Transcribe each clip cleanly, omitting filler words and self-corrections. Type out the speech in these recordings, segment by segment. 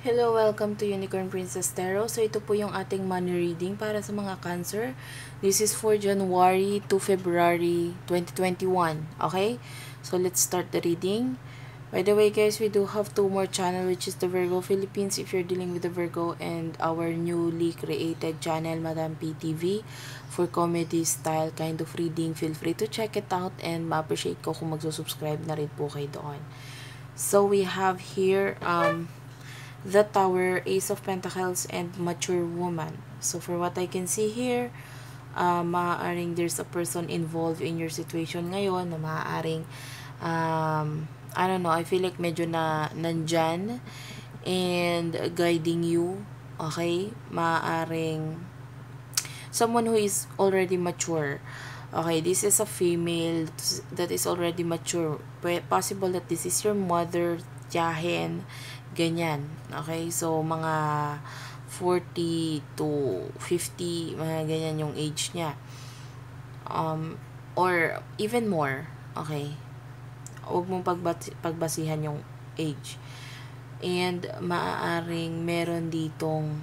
Hello, welcome to Unicorn Princess Tarot. So, ito po yung ating money reading para sa mga Cancer. This is for January to February 2021. Okay? So, let's start the reading. By the way, guys, we do have two more channel, which is the Virgo Philippines if you're dealing with the Virgo, and our newly created channel, Madam PTV, for comedy style kind of reading. Feel free to check it out and ma-appreciate ko kung magsusubscribe na rin po kayo doon. So, we have here, the Tower, Ace of Pentacles, and Mature Woman. So for what I can see here, maaaring there's a person involved in your situation ngayon na maaaring, I don't know, I feel like medyo na nandyan and guiding you. Okay? Maaaring someone who is already mature. Okay, this is a female that is already mature. Possible that this is your mother, tiyahin, ganyan. Okay, so mga 40 to 50, mga ganyan yung age niya. Or even more. Okay, huwag mong pagbasihan yung age. And maaaring meron ditong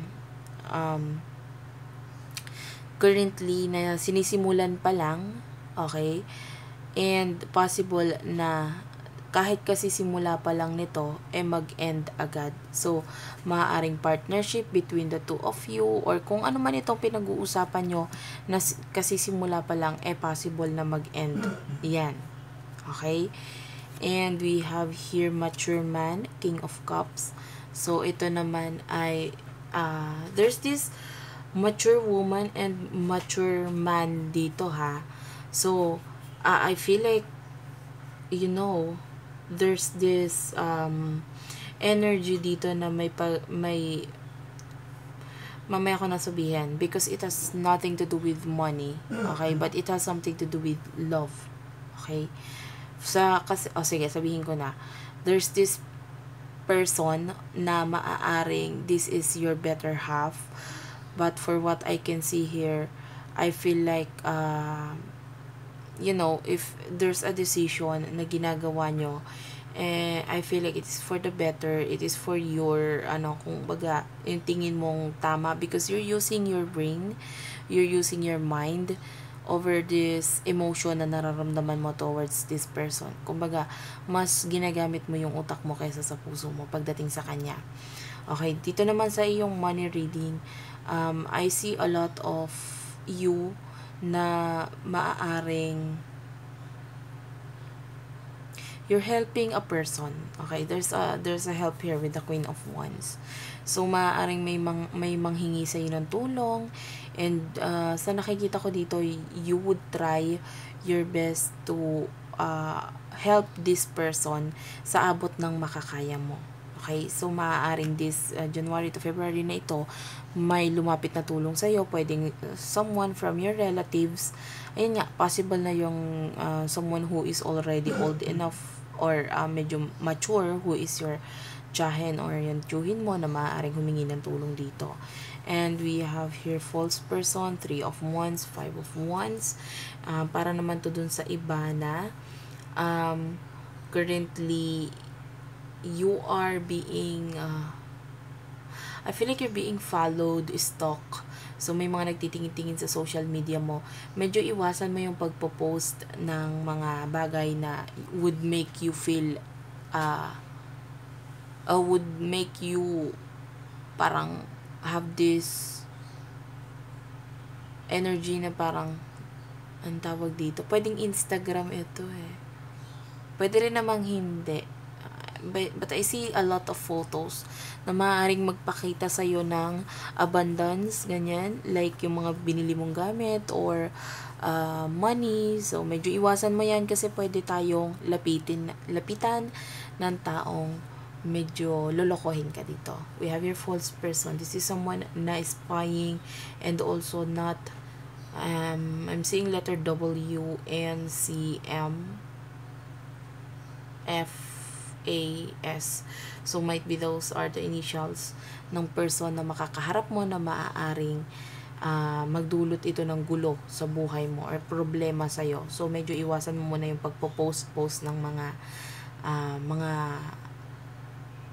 currently na sinisimulan pa lang, okay? And possible na kahit kasi simula pa lang nito, mag-end agad. So, maaaring partnership between the two of you, or kung ano man itong pinag-uusapan nyo, na kasi simula pa lang, possible na mag-end. Yan. Okay? And we have here Mature Man, King of Cups. So, ito naman ay, there's this mature woman and mature man dito, ha. So, I feel like, there's this energy dito na mamaya ko na sabihin, because it has nothing to do with money, okay, but it has something to do with love, okay. Sige, sabihin ko na, there's this person na maaaring this is your better half, but for what I can see here, I feel like if there's a decision na ginagawa nyo, I feel like it's for the better, it is for your, kung baga, yung tingin mong tama, because you're using your brain, you're using your mind over this emotion na nararamdaman mo towards this person. Kumbaga, mas ginagamit mo yung utak mo kaysa sa puso mo pagdating sa kanya. Okay, dito naman sa iyong money reading, I see a lot of you na maaaring you're helping a person. Okay, there's a help here with the Queen of Wands. So maaaring may manghingi sa iyo ng tulong, and sa nakikita ko dito, you would try your best to help this person sa abot ng makakaya mo. Okay, so maaaring this January to February na ito, may lumapit na tulong sa iyo, pwedeng someone from your relatives. Ayun nga, possible na yung someone who is already old enough or medyo mature, who is your tiyahin or yung tiyuhin mo, na maaaring humingi ng tulong dito. And we have here false person, 3 of Wands, 5 of Wands. Para naman to dun sa iba na currently you are being I feel like you're being followed, stalked. So may mga nagtitingin-tingin sa social media mo. Medyo iwasan mo yung pagpo-post ng mga bagay na would make you feel would make you parang have this energy na parang, ang tawag dito, pwedeng Instagram ito pwede rin namang hindi. But I see a lot of photos na maaaring magpakita sa'yo ng abundance, ganyan, like yung mga binili mong gamit or money. So medyo iwasan mo yan, kasi pwede tayong lapitan ng taong medyo lolokohin ka dito. We have your false person. This is someone na spying, and also not I'm seeing letter W, N, C, M, F, A-S. So, might be those are the initials ng person na makakaharap mo, na maaaring magdulot ito ng gulo sa buhay mo or problema sa'yo. So, medyo iwasan mo muna yung pagpo-post ng mga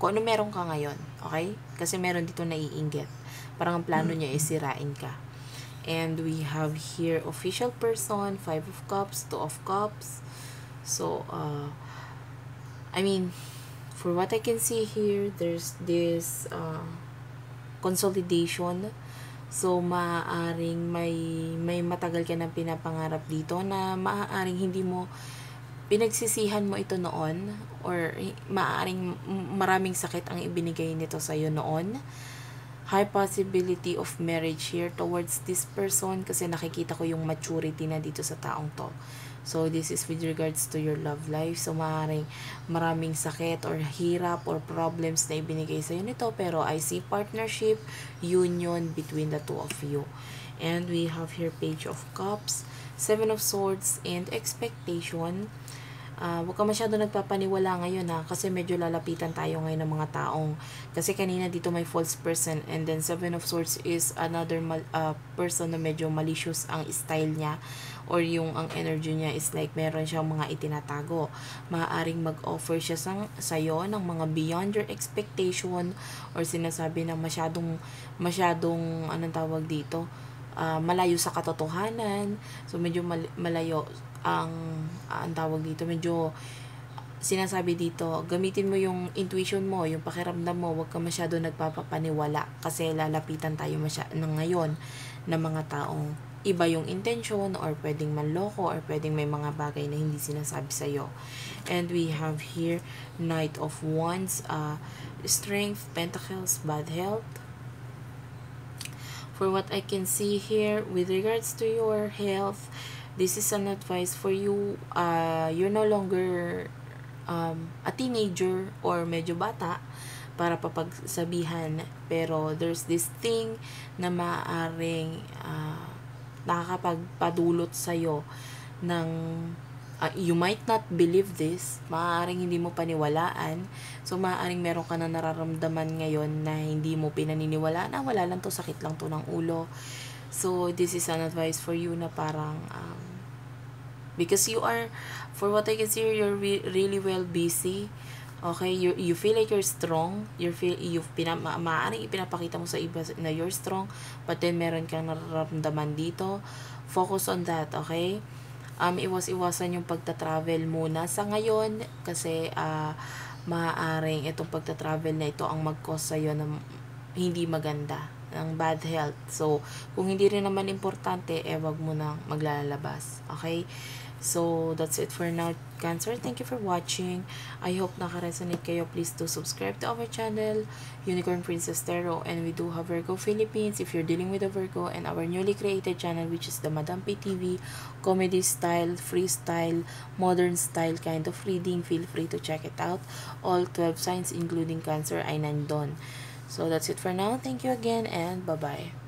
kung ano meron ka ngayon, okay? Kasi meron dito naiinggit. Parang ang plano niya is sirain ka. And we have here official person, 5 of cups, 2 of cups. So, I mean, for what I can see here, there's this consolidation. So, maaaring may matagal ka nang pinapangarap dito na maaaring hindi mo pinagsisihan mo ito noon, or maaaring maraming sakit ang ibinigay nito sa'yo noon. High possibility of marriage here towards this person kasi nakikita ko yung maturity na dito sa taong to. So, this is with regards to your love life. So, maraming sakit or hirap or problems na ibinigay sa'yo nito. Pero, I see partnership, union between the two of you. And we have here Page of Cups, 7 of Swords, and expectation. Huwag ka masyado nagpapaniwala ngayon kasi medyo lalapitan tayo ngayon ng mga taong, kasi kanina dito may false person, and then 7 of Swords is another person na medyo malicious ang style niya, or yung ang energy niya is like meron siyang mga itinatago. Maaaring mag-offer siya sa'yo ng mga beyond your expectation, or sinasabi na masyadong anong tawag dito, malayo sa katotohanan. So medyo malayo ang tawag dito, medyo sinasabi dito, gamitin mo yung intuition mo, yung pakiramdam mo, huwag ka masyado nagpapapaniwala kasi lalapitan tayo ng ngayon ng mga taong iba yung intention, or pwedeng manloko, or pwedeng may mga bagay na hindi sinasabi sa'yo. And we have here Knight of Wands, Strength, Pentacles, bad health. For what I can see here, with regards to your health, this is an advice for you. You're no longer a teenager or medyo bata para papagsabihan. Pero there's this thing na maaaring nakakapagpadulot sa'yo ng you might not believe this, maaaring hindi mo paniwalaan. So, maaaring meron ka na nararamdaman ngayon na hindi mo pinaniniwalaan, wala lang to, sakit lang to ng ulo. So, this is an advice for you na parang, because you are, for what I can see, you're really well busy. Okay, you feel like you're strong. Maaaring ipinapakita mo sa iba na you're strong, but then meron kang nararamdaman dito. Focus on that, okay? Iwasan yung pagta-travel muna sa ngayon kasi maaaring itong pagta-travel na ito ang mag-cause sa'yo ng hindi maganda, ng bad health. So, kung hindi rin naman importante, wag mo nang maglalabas. Okay? So, that's it for now, Cancer. Thank you for watching. I hope naka-resonate kayo. Please do subscribe to our channel, Unicorn Princess Tarot. And we do have Virgo Philippines if you're dealing with a Virgo, and our newly created channel, which is the Madam P TV, comedy style, freestyle, modern style kind of reading. Feel free to check it out. All 12 signs including Cancer ay nandun. So, that's it for now. Thank you again, and bye-bye.